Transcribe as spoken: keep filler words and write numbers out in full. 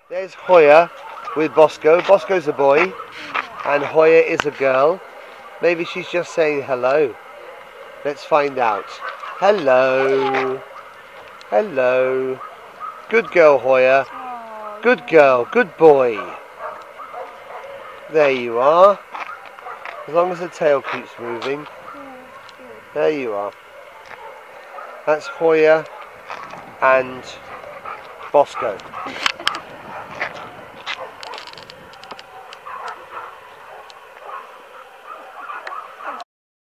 There's Hoya with Bosco. Bosco's a boy and Hoya is a girl. Maybe she's just saying hello. Let's find out. Hello. Hello. Good girl, Hoya. Good girl. Good boy. There you are. As long as the tail keeps moving. There you are. That's Hoya and Bosco.